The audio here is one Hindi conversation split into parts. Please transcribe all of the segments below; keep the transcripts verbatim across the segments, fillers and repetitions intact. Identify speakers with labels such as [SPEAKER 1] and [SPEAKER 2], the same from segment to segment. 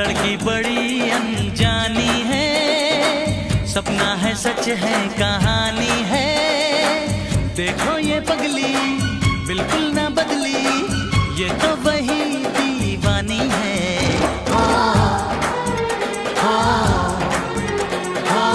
[SPEAKER 1] लड़की बड़ी अनजानी है, सपना है सच है कहानी है। देखो ये पगली बिल्कुल ना बदली, ये तो वही दीवानी है। ओ, ओ, ओ,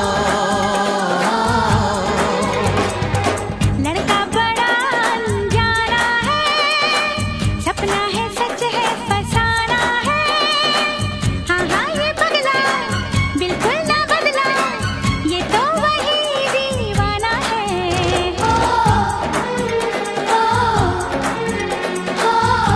[SPEAKER 2] लड़का बड़ा अनजाना है, सपना है सच है फसाना है। हाँ हाँ ये पगला बिल्कुल ना बदला, ये तो वही दीवाना है। ओ, ओ, ओ,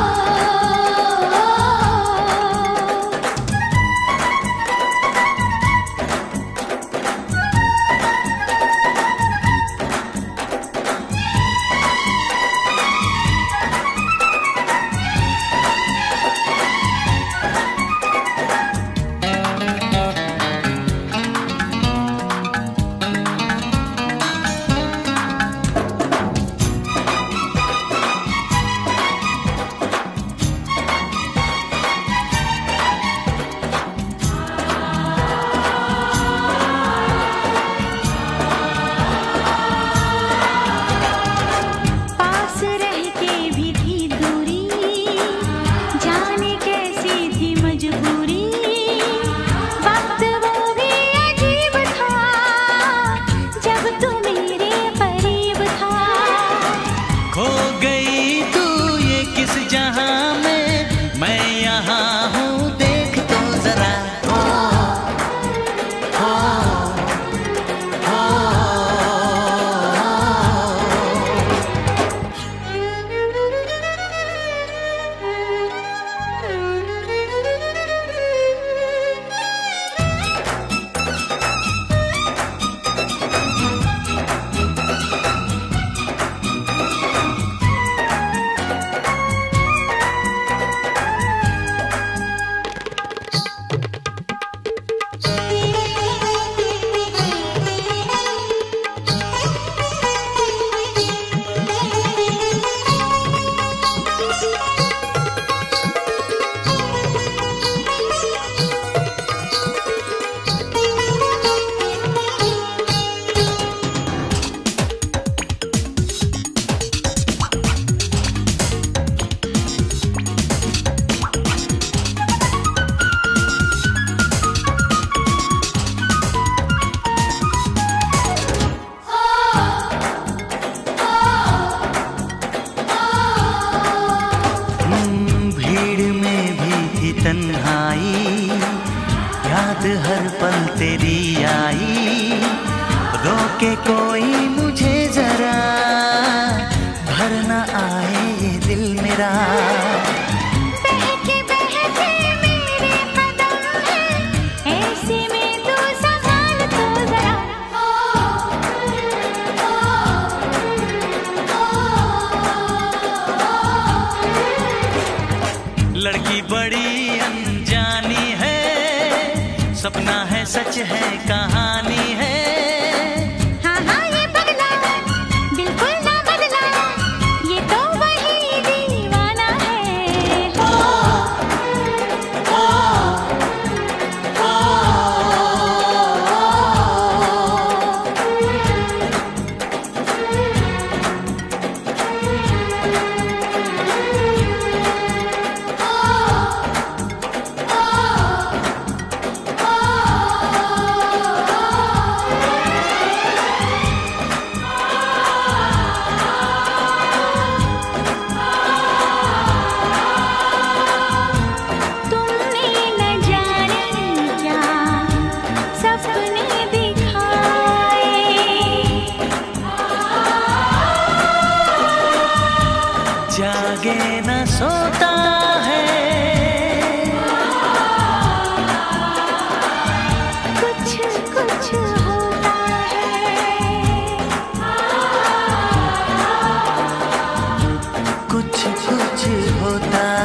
[SPEAKER 2] पास रहके भी थी दूरी, जाने कैसी थी मजबूरी। वक्त वो भी अजीब था, जब तू मेरे करीब था।
[SPEAKER 1] खो गई तू ये किस जहां में, मैं यहाँ हूँ देख तो जरा। ओ, ओ, ओ, हम्म, भीड़ में भी थी तन्हाई, याद हर पल तेरी आई। रोके कोई मुझे जरा, भर न आए ये दिल मेरा।
[SPEAKER 2] बहके बहके मेरे कदम है, ऐसे में तू संभाल तो जरा।
[SPEAKER 1] लड़की बड़ी अनजानी है, सपना है सच है कहानी है।
[SPEAKER 2] हाँ हाँ ये पगला बिल्कुल ना बदला, ये तो वही दीवाना है। ओ,
[SPEAKER 1] ओ, ओ,
[SPEAKER 2] तुमने न जाने क्या सपने दिखाए,
[SPEAKER 1] जागे न सोता है,
[SPEAKER 2] कुछ कुछ होता है।
[SPEAKER 1] कुछ कुछ होता